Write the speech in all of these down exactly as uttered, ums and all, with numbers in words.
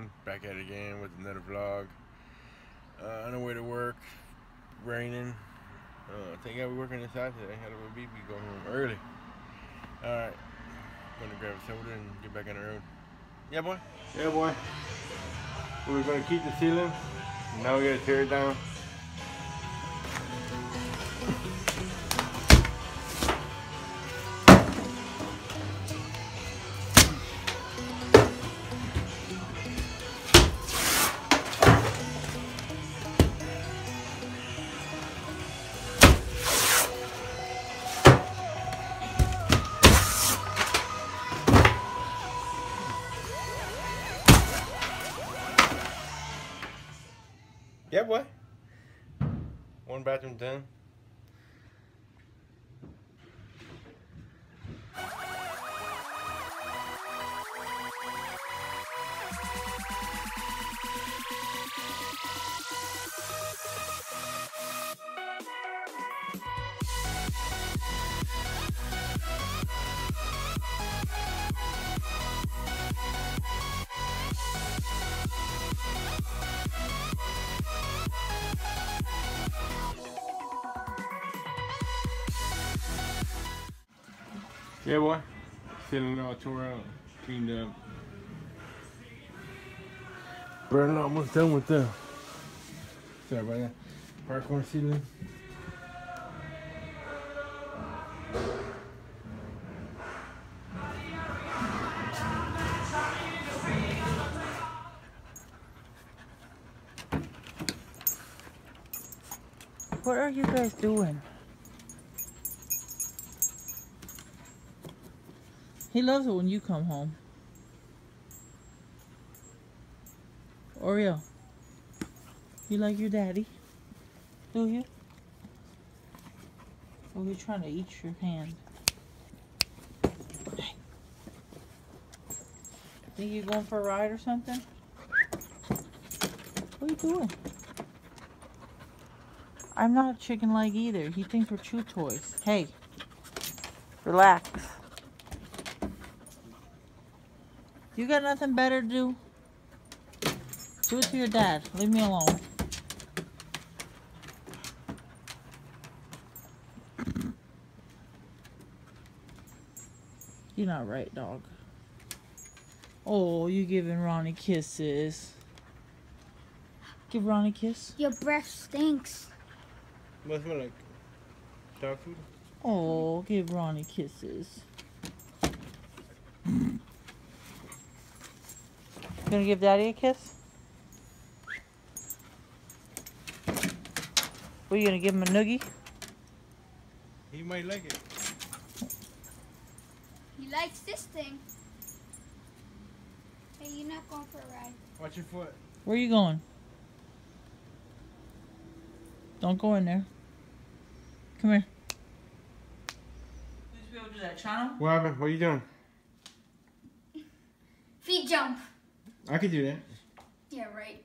everyone, back at it again with another vlog. Uh, on the way to work, raining. Uh, I think I'll be working inside today. Had a B B go home early. Alright, gonna grab a soda and get back on the road. Yeah, boy? Yeah, boy. We were gonna keep the ceiling. Now we gotta tear it down. Yeah, boy. One bathroom done. Yeah, boy. Ceiling all tore out, cleaned up. We're almost done with the. Sorry about that. Parkour ceiling. What are you guys doing? He loves it when you come home. Oreo, you like your daddy? Do you? Or are you trying to eat your hand? Hey. Think you going for a ride or something? What are you doing? I'm not a chicken leg either. He thinks we're chew toys. Hey, relax. You got nothing better to do? Do it to your dad. Leave me alone. You're not right, dog. Oh, you giving Ronnie kisses. Give Ronnie a kiss. Your breath stinks. What smell like? Dog food? Oh, give Ronnie kisses. Gonna give Daddy a kiss? What, are you gonna give him a noogie? He might like it. He likes this thing. Hey, you're not going for a ride. Watch your foot. Where are you going? Don't go in there. Come here. You just be able to do that, Chano? What happened? What are you doing? Feet jump. I could do that. Yeah, right.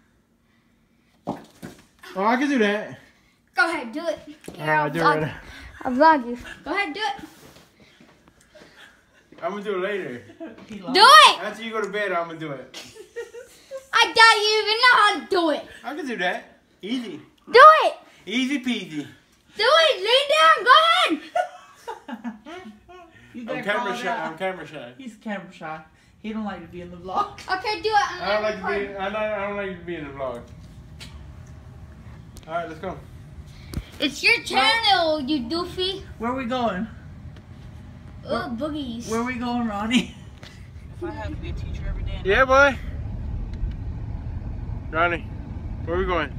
Oh, I could do that. Go ahead, do it. Here, Alright, I'll do it right now. I'll vlog you. Go ahead, do it. I'm gonna do it later. Do it! After you go to bed, I'm gonna do it. I doubt you even know how to do it. I can do that. Easy. Do it! Easy peasy. Do it! Lay down, go ahead! You I'm camera shy. I'm camera shy. He's camera shy. He don't like to be in the vlog. Okay, do it. I'm I don't like to recording. be. I don't, I don't like to be in the vlog. All right, let's go. It's your channel, you doofy. Where we going? Oh, boogies. Where we going, Ronnie? If I had to be a teacher every day. Yeah, boy. Ronnie, where we going?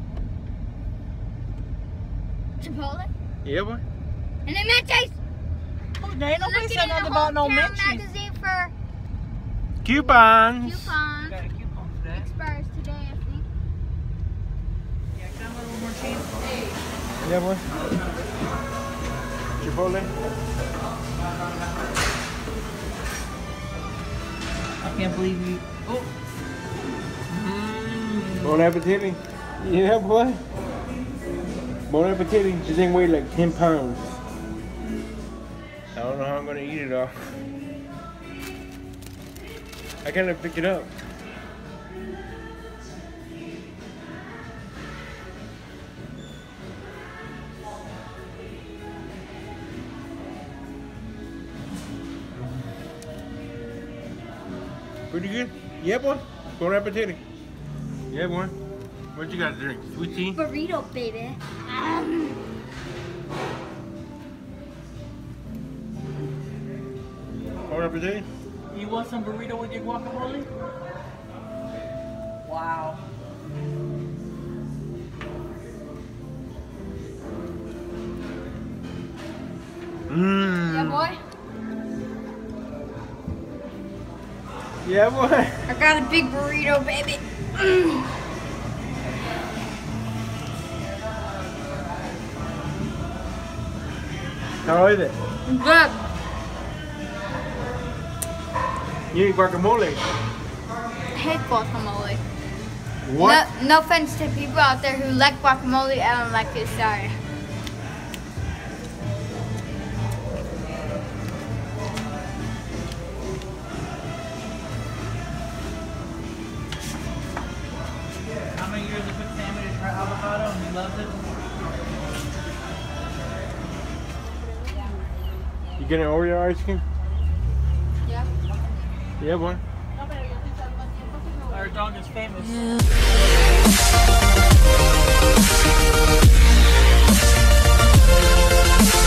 Chipotle? Yeah, boy. And then Menchie's. Oh, they nobody Looking said in nothing the about no Hometown Menchie's. magazine for Coupons. coupons. Got a coupon for that. Expires today, I think. Yeah, can I have a little more cheese? Yeah, boy. Chipotle. I can't believe you. Oh. Mm. Bon appetit. Yeah, boy. Bon appetit. This thing weighed like ten pounds. I don't know how I'm gonna eat it all. I kind of picked it up. Pretty good? Yeah, boy? Bon appetit. Yeah, boy. What you got to drink? Sweet tea? Burrito, baby. Um, Bon appetit? You want some burrito with your guacamole? Wow. Mmm. yeah, boy. Yeah, boy. I got a big burrito, baby. Mm. How is it? Good. You eat guacamole. I hate guacamole. What? No, no offense to people out there who like guacamole. I don't like it. Sorry. How many years of cooked salmon did you try avocado and you loved it? You getting Oreo ice cream? Yeah. Yeah, boy. Our dog is famous. Yeah.